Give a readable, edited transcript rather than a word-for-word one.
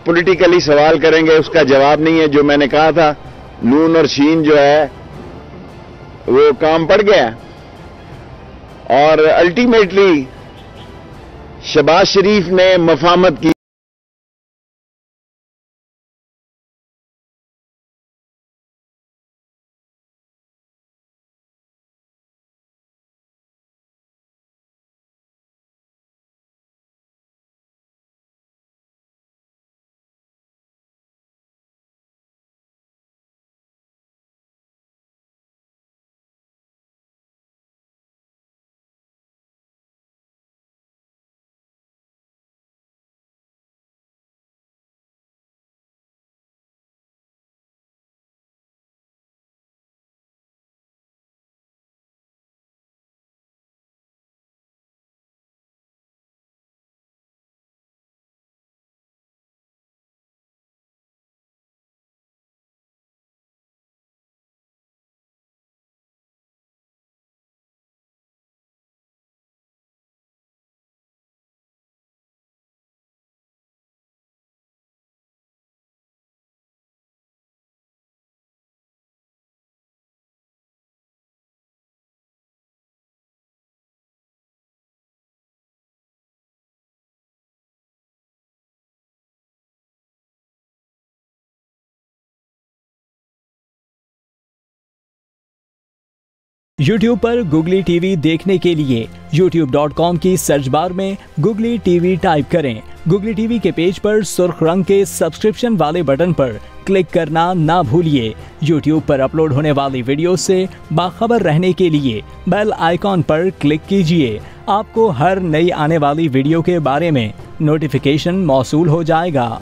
Politically सवाल करेंगे उसका जवाब नहीं है। जो मैंने कहा था नून और शीन जो है वो काम पड़ गया और अल्टीमेटली शहबाज शरीफ ने मफामत की। YouTube पर गुगली टीवी देखने के लिए youtube.com की सर्च बार में गुगली टीवी टाइप करें। गुगली टीवी के पेज पर सुर्ख रंग के सब्सक्रिप्शन वाले बटन पर क्लिक करना ना भूलिए। YouTube पर अपलोड होने वाली वीडियो से बाखबर रहने के लिए बेल आइकॉन पर क्लिक कीजिए। आपको हर नई आने वाली वीडियो के बारे में नोटिफिकेशन मौसूल हो जाएगा।